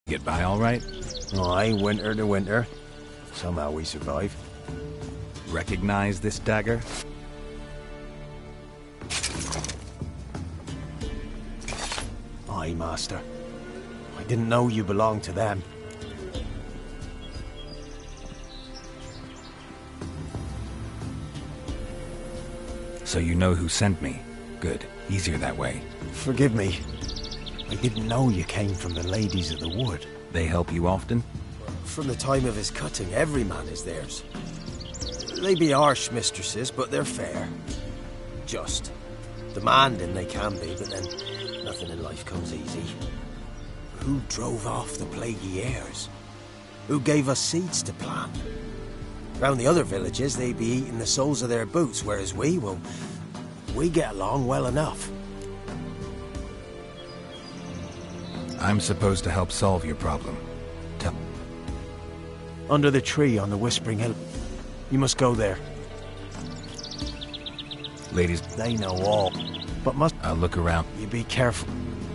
Get by all right? Aye, winter to winter. Somehow we survive. Recognize this dagger? Aye, master. I didn't know you belonged to them. So you know who sent me. Good. Easier that way. Forgive me. I didn't know you came from the Ladies of the Wood. They help you often? From the time of his cutting, every man is theirs. They be harsh mistresses, but they're fair. Just. Demanding they can be, but then nothing in life comes easy. Who drove off the plaguey heirs? Who gave us seeds to plant? Round the other villages, they be eating the soles of their boots, whereas we get along well enough. I'm supposed to help solve your problem. Tell... Under the tree on the Whispering Hill. You must go there. Ladies, they know all, but must... I'll look around. You be careful.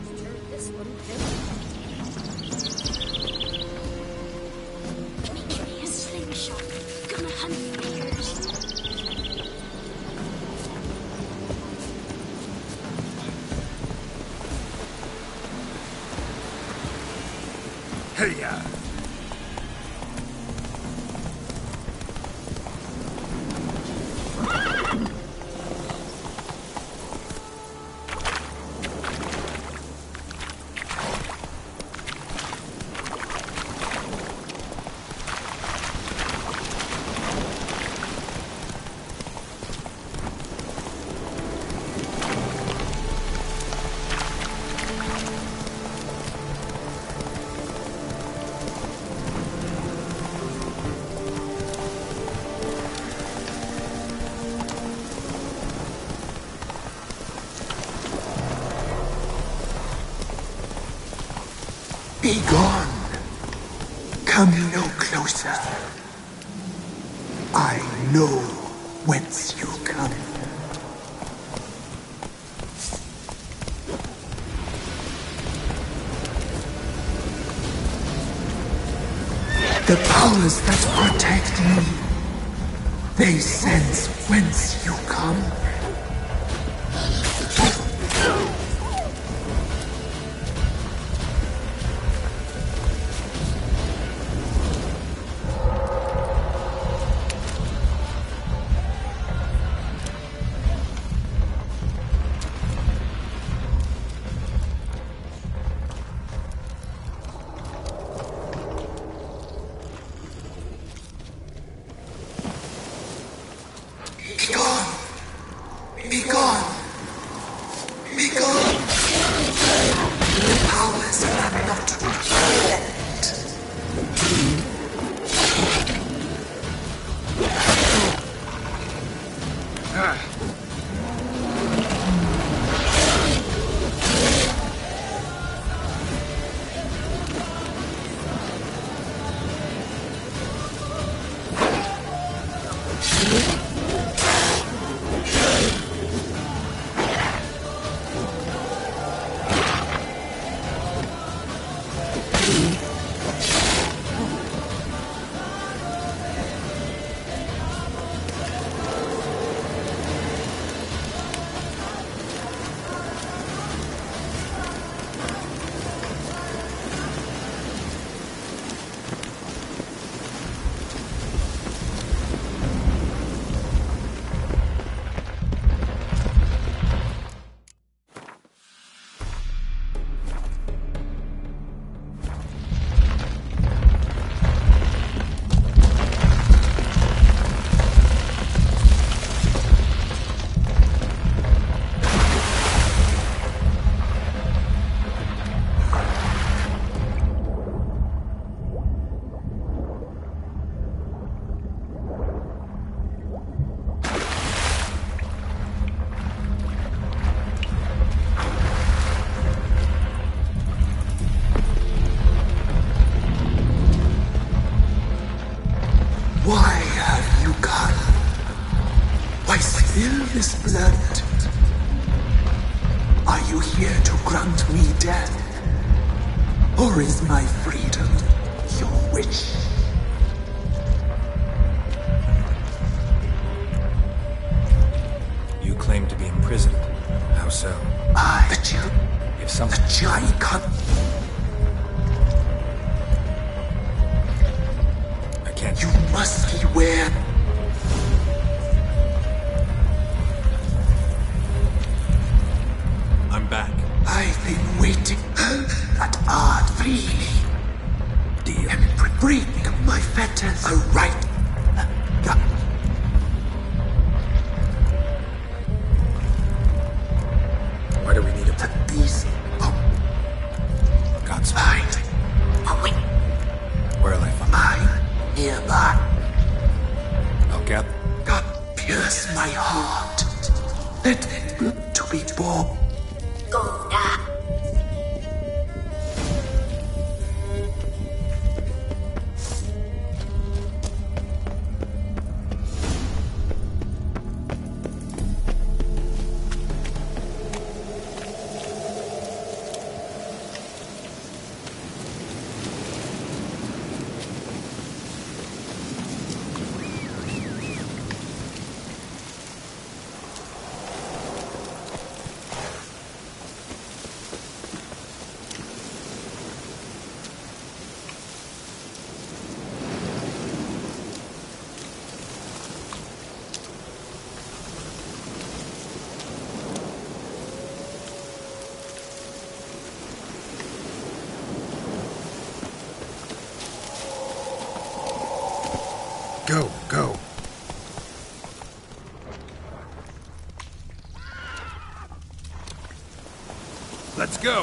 Hey-ya! Be gone. Come no closer. I know whence you come. The powers that protect me, they sense whence you come. This blood. Are you here to grant me death? Or is my freedom your wish? You claim to be imprisoned. How so? If some... the Jaikon... I can't... You must beware. I'm back. I've been waiting. That art freely. Deal. Break my fetters. A right. Why do we need a... These... Godspeed. Where'll I find... Mine. Nearby. I'll get... God pierce my heart. Let it to be born. Go. Let's go.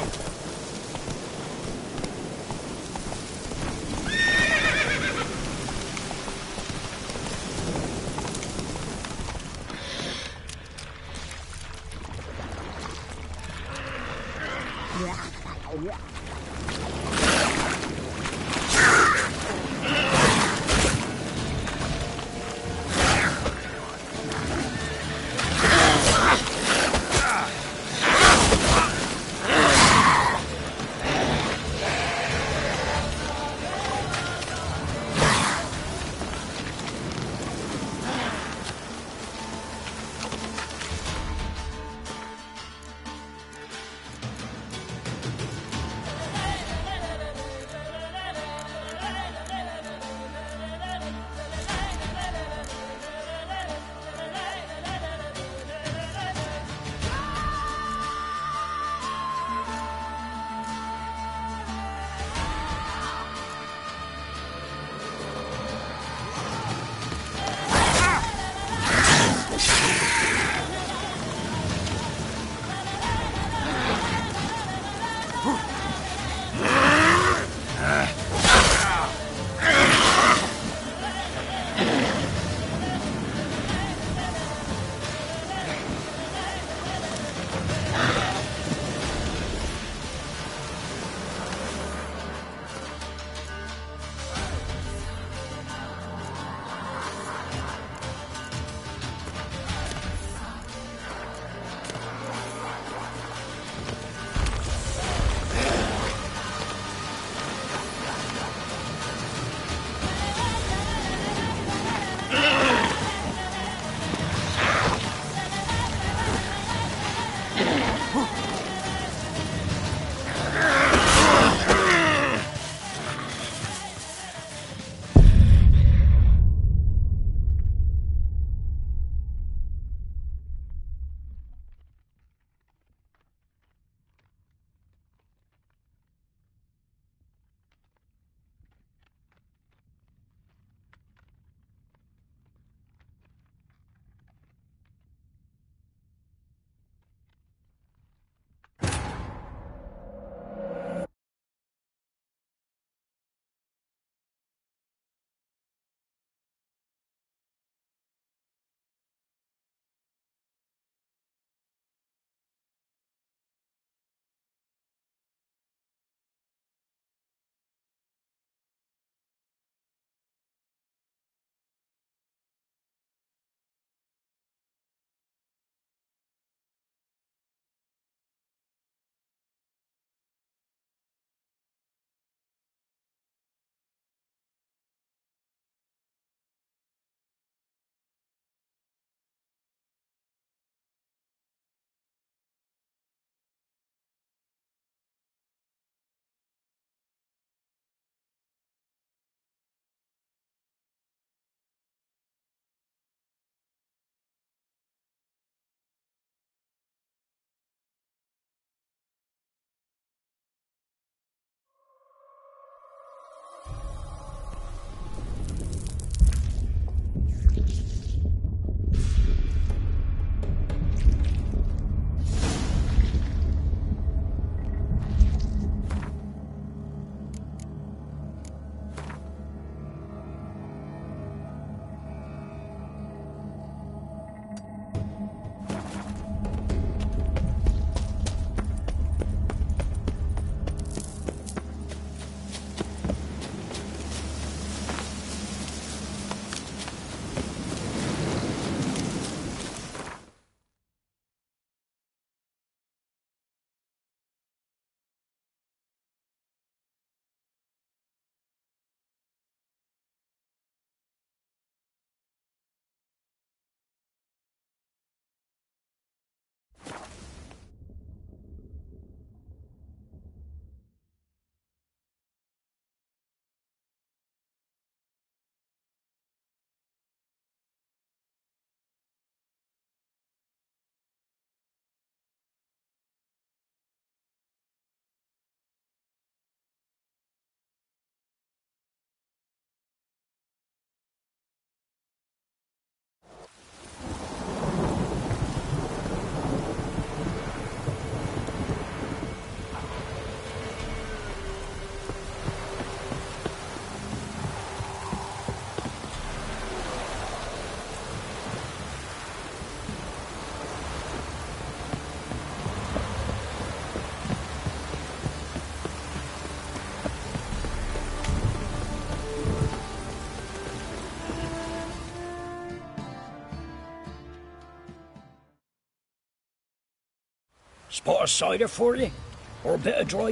Spot of cider for you? Or a bit of dry...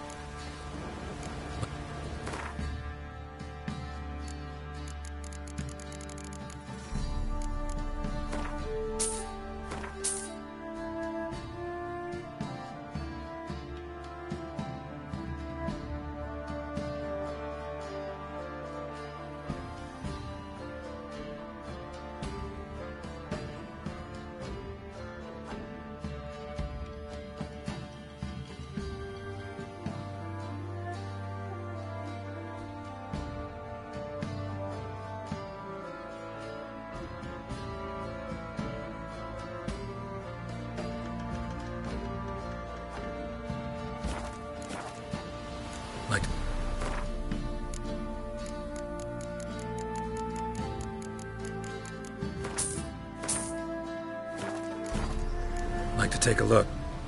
Like to take a look.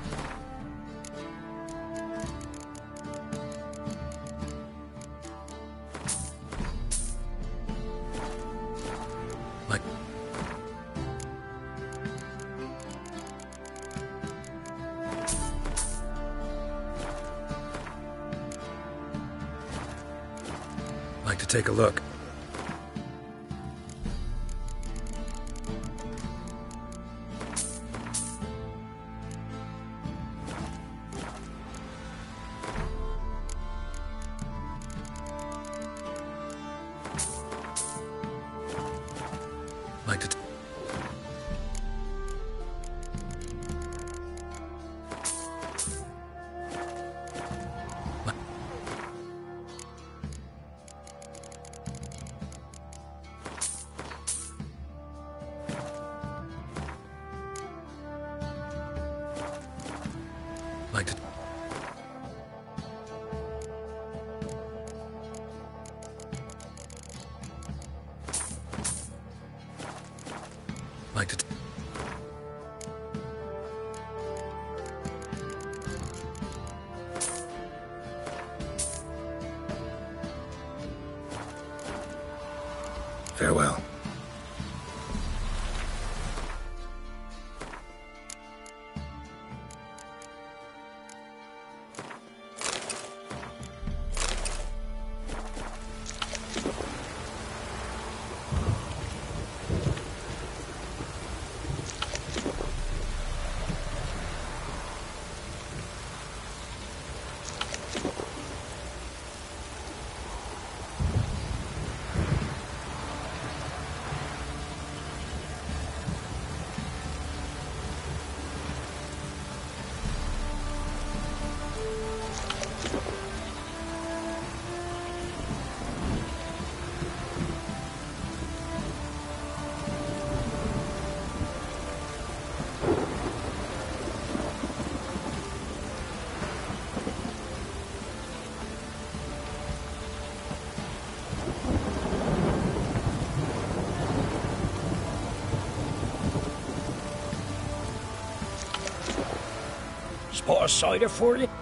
Like to take a look. Like to... Like to... Like to... Farewell. Spot of cider for you?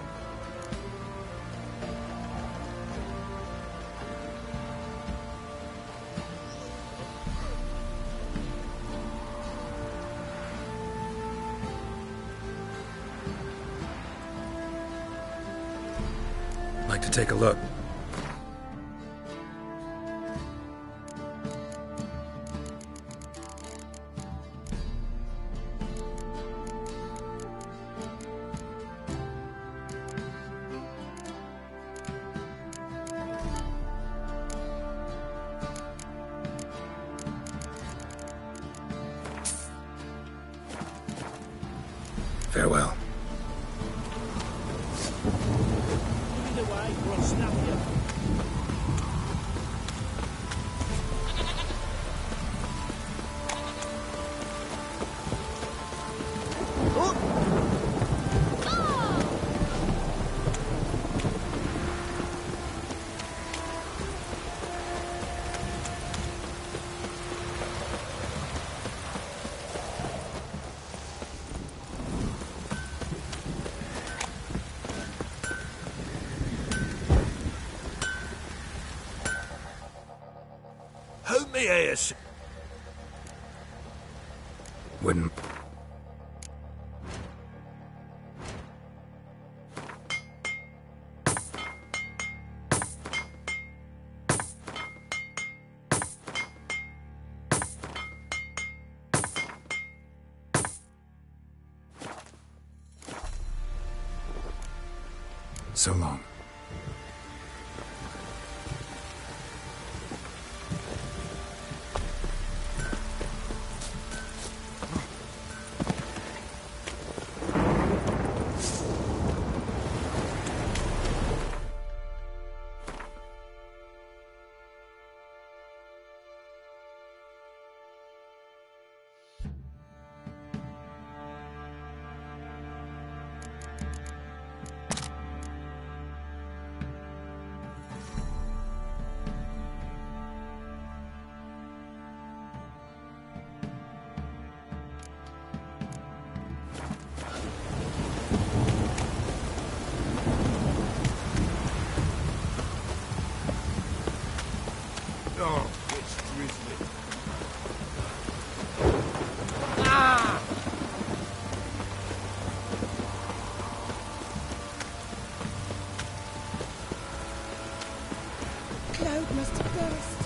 Like to take a look. Farewell. Either way, we'll snap you. Help me, Ace. Wouldn't... So long. Oh, it's drizzly. Cloud must have burst.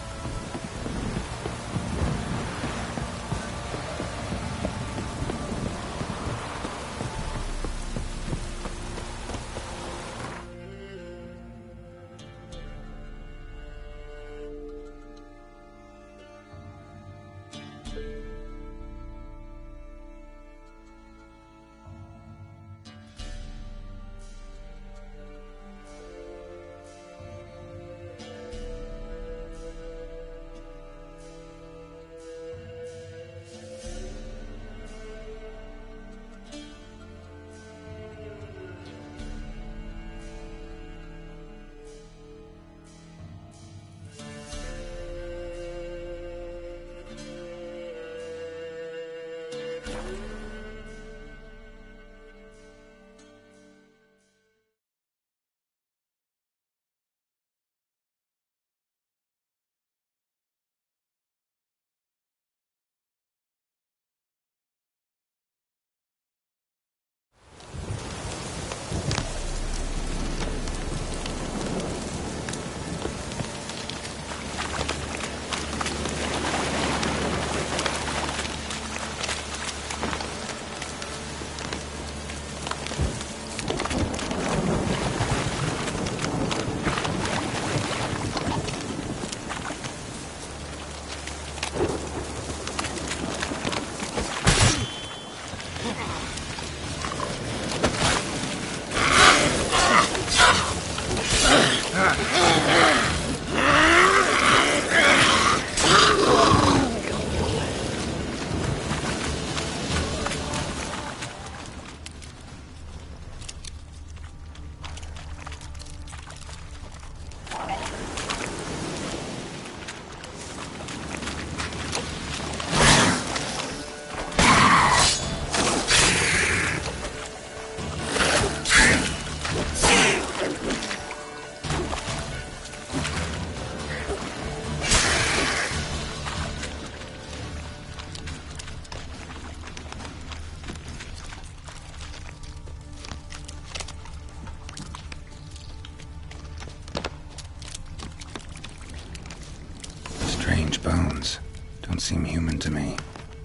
Strange bones. Don't seem human to me.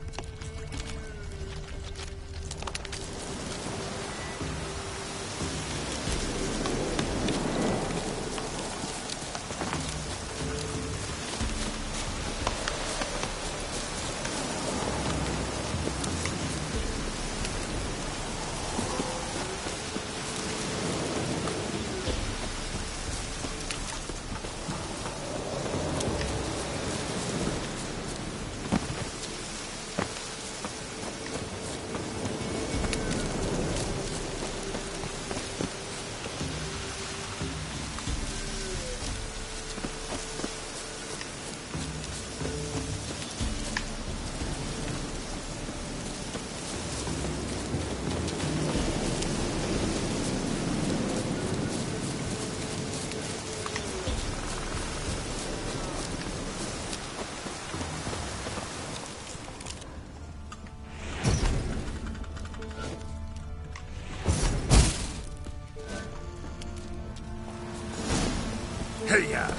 Hey-ya!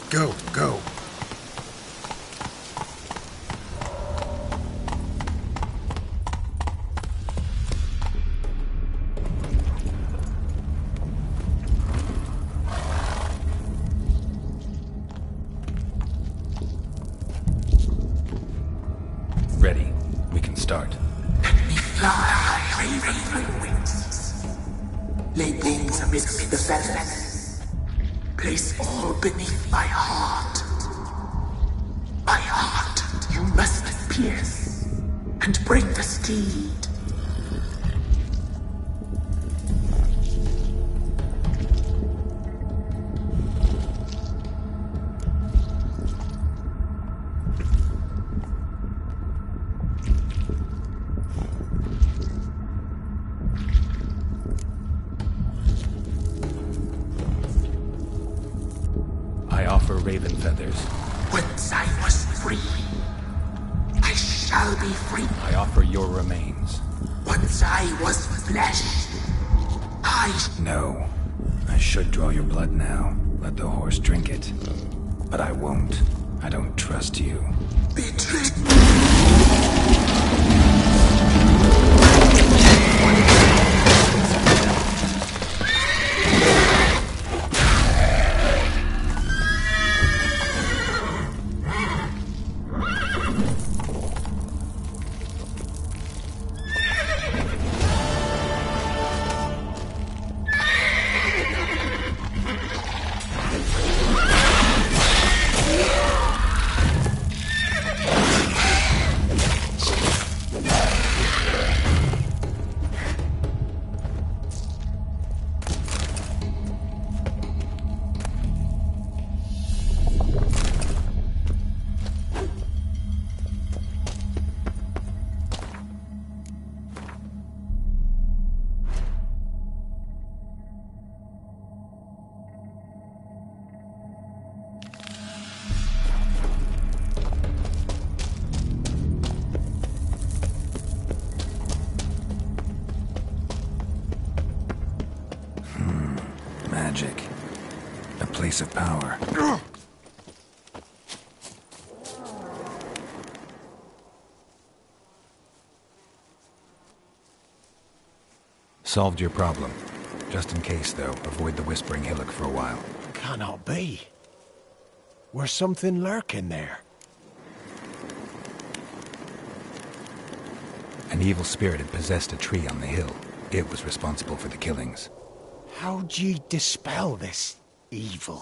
Go, go. Ready. We can start. Let me fly, raven wings. Lay things amidst the feathers. Place all beneath my heart. My heart you must pierce, and bring the steed. I offer raven feathers. Once I was free, I shall be free. I offer your remains. Once I was flesh, No. I should draw your blood now. Let the horse drink it. But I won't. I don't trust you. betrayed. Magic. A place of power. Solved your problem. Just in case, though, avoid the Whispering Hillock for a while. Cannot be. Where's something lurking there? An evil spirit had possessed a tree on the hill. It was responsible for the killings. How'd ye dispel this evil?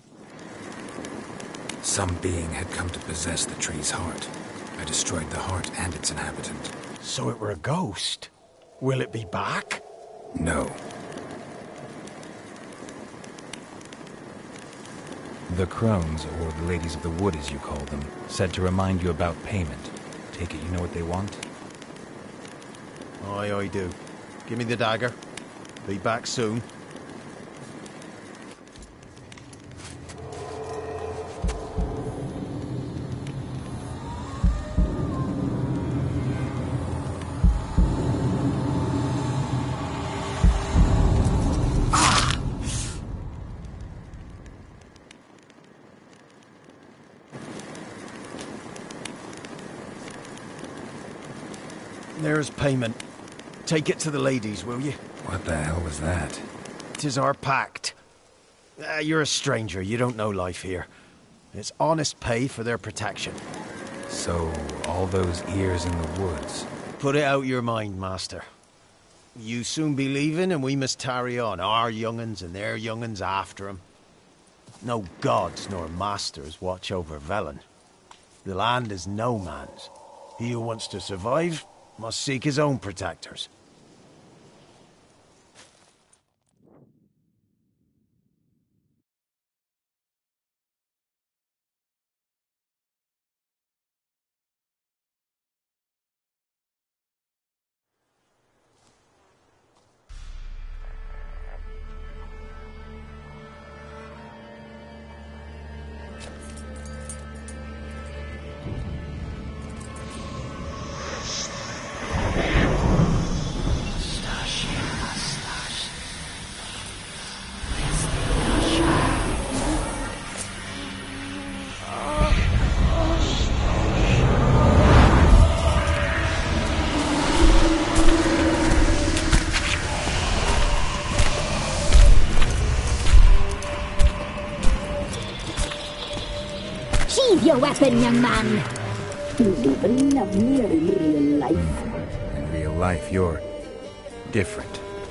Some being had come to possess the tree's heart. I destroyed the heart and its inhabitant. So it were a ghost. Will it be back? No. The crones, or the ladies of the wood as you call them, said to remind you about payment. Take it you know what they want? Aye, I do. Give me the dagger. Be back soon. There's payment. Take it to the ladies, will you? What the hell was that? 'Tis our pact. You're a stranger. You don't know life here. It's honest pay for their protection. So, all those ears in the woods. Put it out your mind, master. You soon be leaving, and we must tarry on. Our young'uns and their young'uns after 'em. No gods nor masters watch over Velen. The land is no man's. He who wants to survive must seek his own protectors. Sheathe your weapon, young man. You even love me in real life. In real life, you're different.